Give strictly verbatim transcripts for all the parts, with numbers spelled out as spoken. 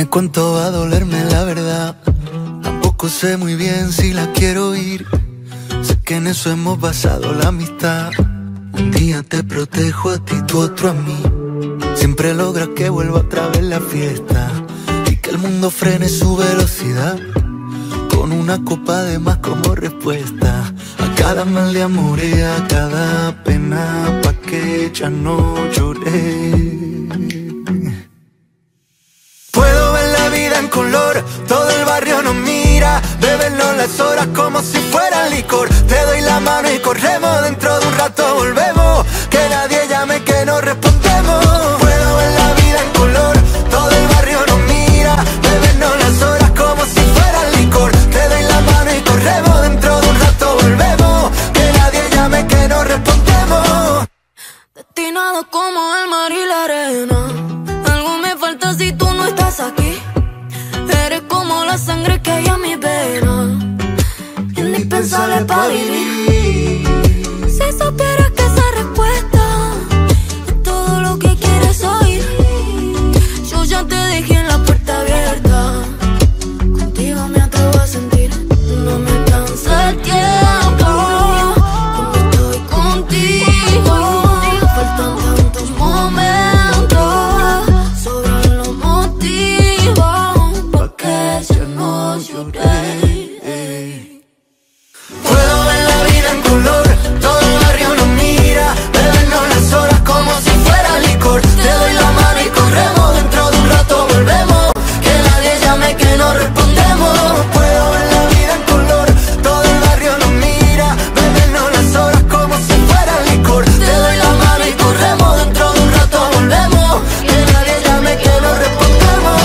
Dime cuánto va a dolerme la verdad. Tampoco sé muy bien si la quiero oír. Sé que en eso hemos basado la amistad. Un día te protejo a ti, tú otro a mí. Siempre logras que vuelva otra vez la fiesta y que el mundo frene su velocidad, con una copa de más como respuesta a cada mal de amor y a cada pena, pa' que ya no lloré. Puedo ver la vida en color, todo el barrio nos mira, bebernos las horas como si fuera licor. Te doy la mano y corremos, dentro de un rato volvemos, que nadie llame que no respondemos. Puedo ver la vida en color, todo el barrio nos mira, bebernos las horas como si fuera licor. Te doy la mano y corremos, dentro de un rato volvemos, que nadie llame que no respondemos. Destinado como el mar y la arena, algo me falta si tú no estás aquí. Eres como la sangre que hay en mi vena, indispensable para vivir. Si supieras que esa respuesta es todo lo que quieres oír, yo ya te dejé en la puerta abierta. Contigo me atrevo a sentir, no me cansa el tiempo cuando estoy contigo. Faltan tantos momentos, sobran los motivos pa' que ya no lloré. Puedo ver la vida en color, todo el barrio nos mira, bebernos las horas como si fuera licor. Te doy la mano y corremos, dentro de un rato volvemos, que nadie llame que no respondemos. Puedo ver la vida en color, todo el barrio nos mira, bebernos las horas como si fuera licor. Te doy la mano y corremos, dentro de un rato volvemos, que nadie llame que no respondemos.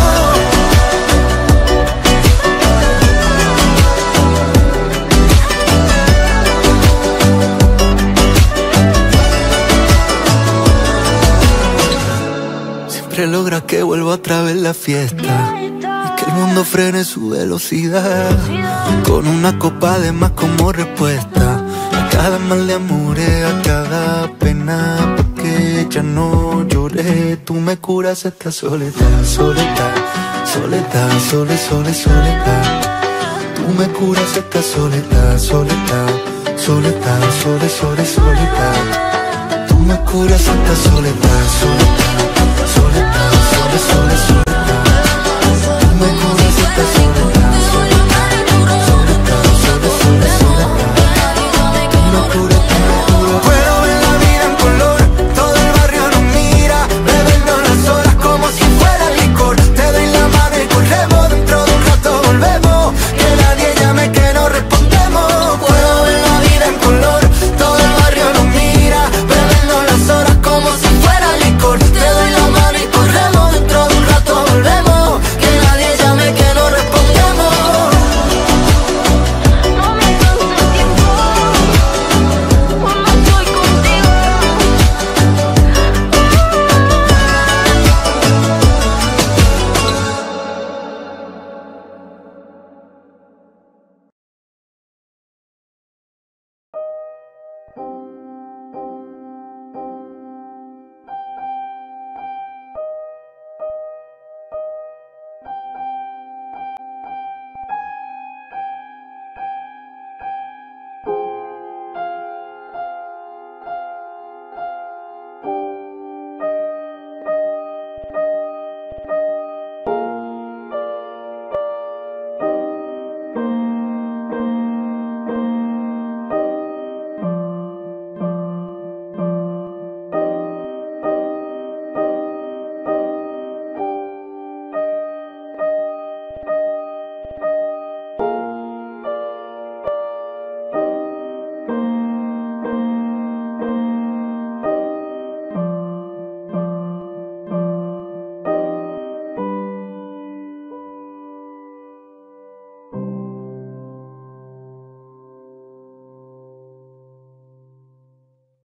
Siempre logra que vuelva otra vez la fiesta y que el mundo frene su velocidad, con una copa de más como respuesta a cada mal de amores, a cada pena, porque ya no lloré. Tú me curas esta soledad, soledad, soledad, sole, sole, soledad. Tú me curas esta soledad, soledad, soledad, sole, sole, soledad. Tú me curas esta soledad, soledad, soledad, sole, sole, soledad.